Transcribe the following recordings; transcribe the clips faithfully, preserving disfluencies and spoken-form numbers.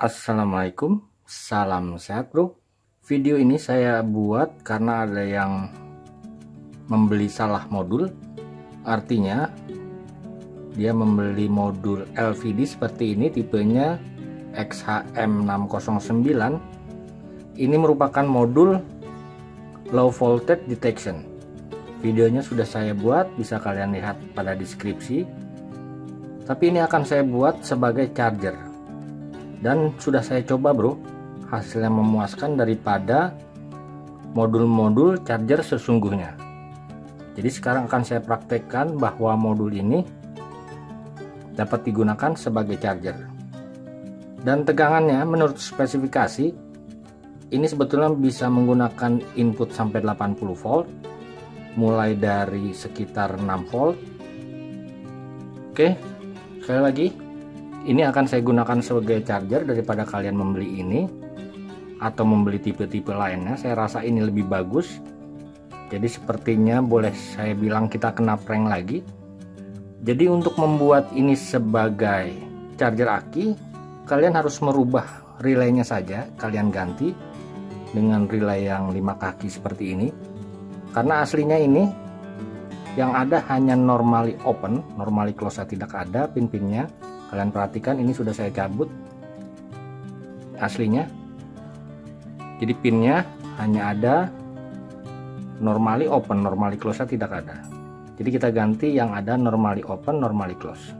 Assalamualaikum, salam sehat bro. Video ini saya buat karena ada yang membeli salah modul. Artinya dia membeli modul L V D seperti ini, tipenya X H M enam nol sembilan. Ini merupakan modul low voltage detection. Videonya sudah saya buat, bisa kalian lihat pada deskripsi. Tapi ini akan saya buat sebagai charger. Dan sudah saya coba bro, hasilnya memuaskan daripada modul-modul charger sesungguhnya. Jadi sekarang akan saya praktekkan bahwa modul ini dapat digunakan sebagai charger. Dan tegangannya menurut spesifikasi ini sebetulnya bisa menggunakan input sampai delapan puluh volt, mulai dari sekitar enam volt. Oke, sekali lagi, ini akan saya gunakan sebagai charger daripada kalian membeli ini atau membeli tipe-tipe lainnya. Saya rasa ini lebih bagus. Jadi sepertinya boleh saya bilang kita kena prank lagi. Jadi untuk membuat ini sebagai charger aki, kalian harus merubah relaynya saja. Kalian ganti dengan relay yang lima kaki seperti ini. Karena aslinya ini yang ada hanya normally open, normally close tidak ada pin-pinnya. Kalian perhatikan, ini sudah saya cabut aslinya. Jadi pinnya hanya ada normally open, normally close tidak ada. Jadi kita ganti yang ada normally open, normally close.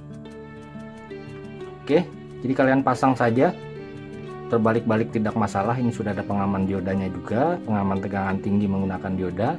Oke, jadi kalian pasang saja, terbalik-balik tidak masalah. Ini sudah ada pengaman diodanya juga, pengaman tegangan tinggi menggunakan dioda.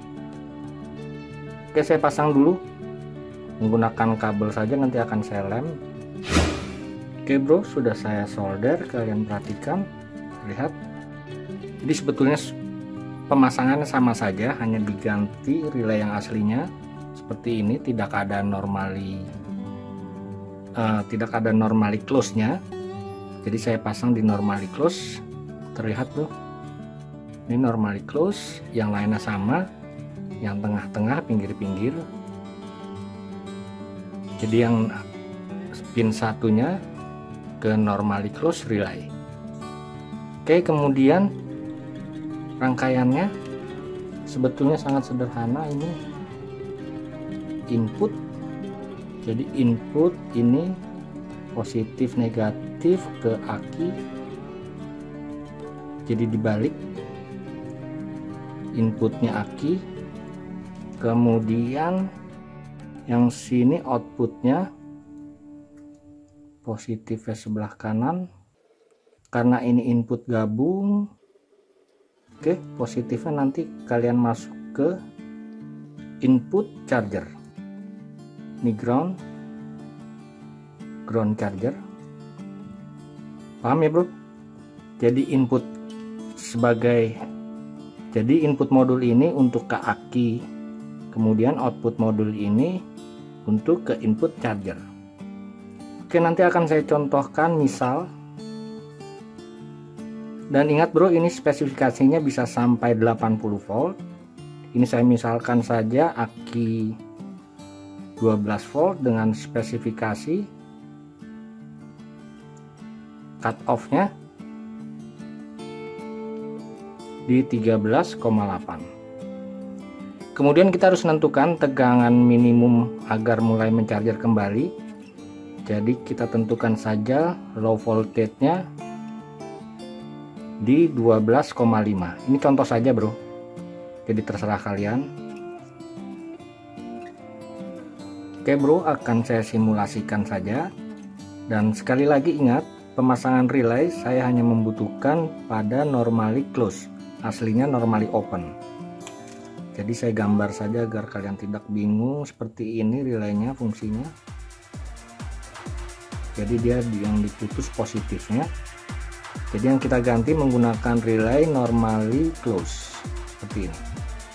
Oke, saya pasang dulu menggunakan kabel saja, nanti akan saya lem. Oke bro, sudah saya solder, kalian perhatikan, lihat. Jadi sebetulnya pemasangannya sama saja, hanya diganti relay yang aslinya seperti ini, tidak ada normally uh, tidak ada normally close nya. Jadi saya pasang di normally close, terlihat bro, ini normally close, yang lainnya sama, yang tengah-tengah, pinggir-pinggir. Jadi yang pin satunya ke normally close relay. Oke, kemudian rangkaiannya sebetulnya sangat sederhana. Ini input, jadi input ini positif negatif ke aki, jadi dibalik, inputnya aki, kemudian yang sini outputnya positifnya sebelah kanan, karena ini input gabung. Oke, positifnya nanti kalian masuk ke input charger. Ini ground, ground charger. Paham ya bro? Jadi input sebagai, jadi input modul ini untuk ke aki, kemudian output modul ini untuk ke input charger. Oke, nanti akan saya contohkan misal. Dan ingat bro, ini spesifikasinya bisa sampai delapan puluh volt. Ini saya misalkan saja aki dua belas volt dengan spesifikasi cut off nya di tiga belas koma delapan. Kemudian kita harus menentukan tegangan minimum agar mulai mencarger kembali. Jadi kita tentukan saja low voltage nya di dua belas koma lima. Ini contoh saja bro, jadi terserah kalian. Oke bro, akan saya simulasikan saja. Dan sekali lagi ingat, pemasangan relay saya hanya membutuhkan pada normally close, aslinya normally open. Jadi saya gambar saja agar kalian tidak bingung. Seperti ini relaynya fungsinya. Jadi dia yang diputus positifnya. Jadi yang kita ganti menggunakan relay normally close seperti ini.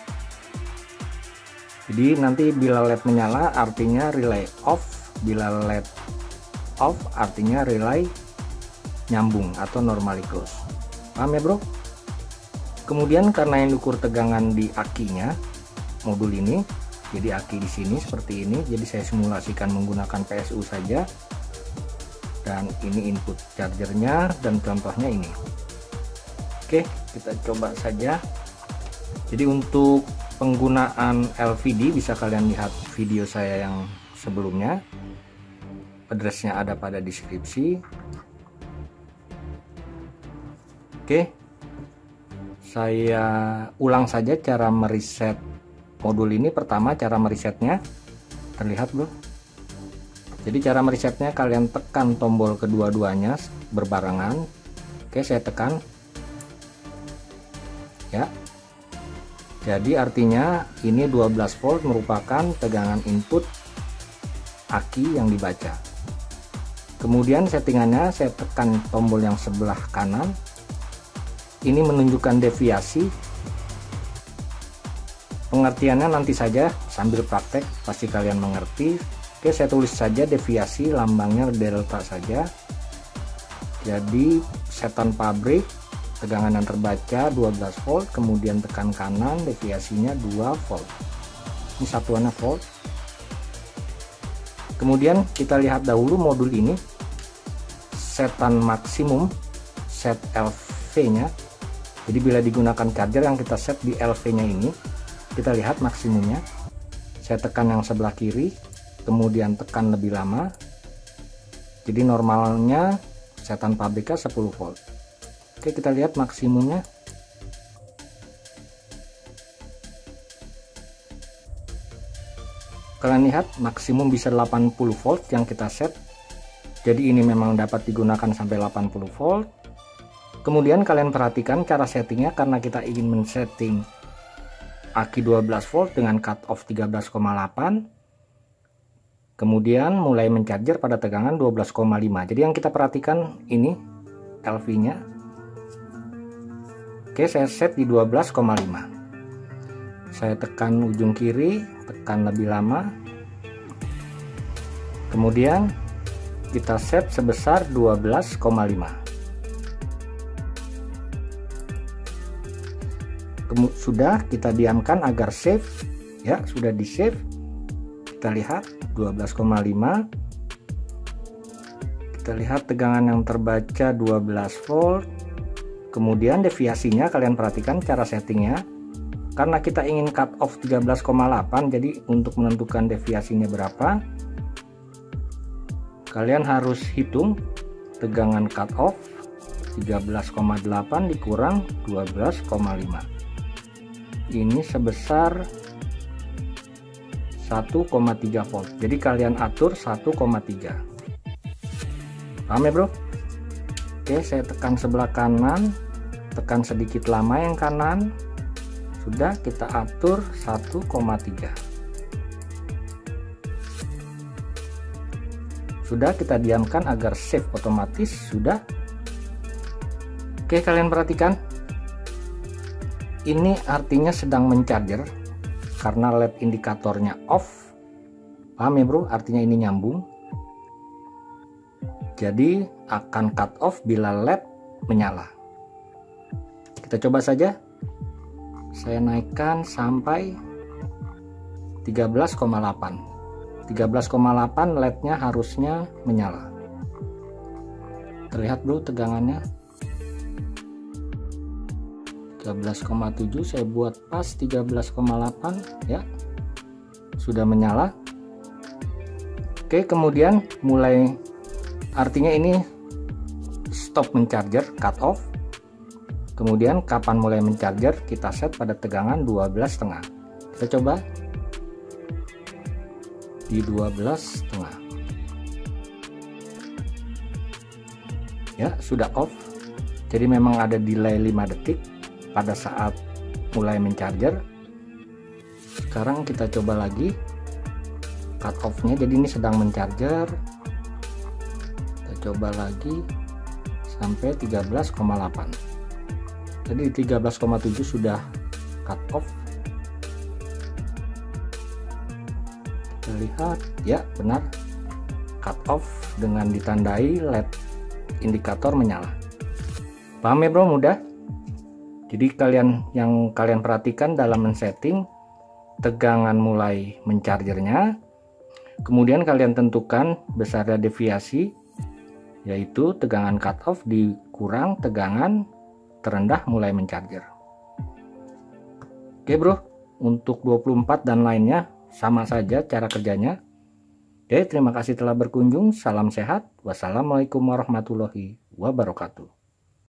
Jadi nanti bila led menyala artinya relay off, bila led off artinya relay nyambung atau normally close. Paham ya bro? Kemudian karena yang diukur tegangan di akinya modul ini, jadi aki di sini seperti ini. Jadi saya simulasikan menggunakan P S U saja. dan ini input chargernya, dan contohnya ini. Oke, kita coba saja. Jadi untuk penggunaan L V D bisa kalian lihat video saya yang sebelumnya, addressnya ada pada deskripsi. Oke, saya ulang saja cara mereset modul ini. Pertama, cara meresetnya terlihat bro. Jadi cara meresetnya kalian tekan tombol kedua-duanya berbarengan. Oke, saya tekan ya. Jadi artinya ini dua belas volt merupakan tegangan input aki yang dibaca. Kemudian settingannya saya tekan tombol yang sebelah kanan. Ini menunjukkan deviasi. Pengertiannya nanti saja sambil praktek pasti kalian mengerti. Oke, saya tulis saja deviasi, lambangnya delta saja. Jadi setan pabrik, tegangan yang terbaca dua belas volt, kemudian tekan kanan, deviasinya dua volt. Ini satuannya volt. Kemudian kita lihat dahulu modul ini, setan maksimum, set L V-nya. Jadi bila digunakan charger yang kita set di L V-nya ini, kita lihat maksimumnya. Saya tekan yang sebelah kiri, kemudian tekan lebih lama. Jadi normalnya setan pabriknya sepuluh volt. Oke, kita lihat maksimumnya. Kalian lihat maksimum bisa delapan puluh volt yang kita set. Jadi ini memang dapat digunakan sampai delapan puluh volt. Kemudian kalian perhatikan cara settingnya, karena kita ingin men-setting aki dua belas volt dengan cut off tiga belas koma delapan. Kemudian mulai mencharger pada tegangan dua belas koma lima. Jadi yang kita perhatikan ini L V-nya. Oke, saya set di dua belas koma lima. Saya tekan ujung kiri, tekan lebih lama. Kemudian kita set sebesar dua belas koma lima. Sudah kita diamkan agar save. Ya, sudah di save. Kita lihat dua belas koma lima. Kita lihat tegangan yang terbaca dua belas volt. Kemudian deviasinya kalian perhatikan cara settingnya. Karena kita ingin cut off tiga belas koma delapan, jadi untuk menentukan deviasinya berapa, kalian harus hitung tegangan cut off tiga belas koma delapan dikurang dua belas koma lima. Ini sebesar satu koma tiga volt. Jadi kalian atur satu koma tiga. Paham ya bro? Oke, saya tekan sebelah kanan, tekan sedikit lama yang kanan. Sudah, kita atur satu koma tiga. Sudah, kita diamkan agar save otomatis. Sudah. Oke, kalian perhatikan. Ini artinya sedang mencharger karena L E D indikatornya off. Paham ya bro? Artinya ini nyambung. Jadi akan cut off bila L E D menyala. Kita coba saja. Saya naikkan sampai tiga belas koma delapan. tiga belas koma delapan L E D-nya harusnya menyala. Terlihat bro tegangannya. tiga belas koma tujuh saya buat pas tiga belas koma delapan ya. Sudah menyala. Oke, kemudian mulai, artinya ini stop mencharger, cut off. Kemudian kapan mulai mencharger kita set pada tegangan dua belas koma lima. Kita coba di dua belas koma lima. Ya, sudah off. Jadi memang ada delay lima detik pada saat mulai mencharger. Sekarang kita coba lagi cut off nya. Jadi ini sedang mencharger. Kita coba lagi sampai tiga belas koma delapan. Jadi tiga belas koma tujuh sudah cut off. Kita lihat ya, benar cut off dengan ditandai L E D indikator menyala. Paham ya bro? Mudah. Jadi kalian yang kalian perhatikan dalam men-setting tegangan mulai menchargernya, kemudian kalian tentukan besarnya deviasi yaitu tegangan cutoff dikurang tegangan terendah mulai mencharger. Oke bro, untuk dua puluh empat dan lainnya sama saja cara kerjanya. Oke, terima kasih telah berkunjung. Salam sehat. Wassalamualaikum warahmatullahi wabarakatuh.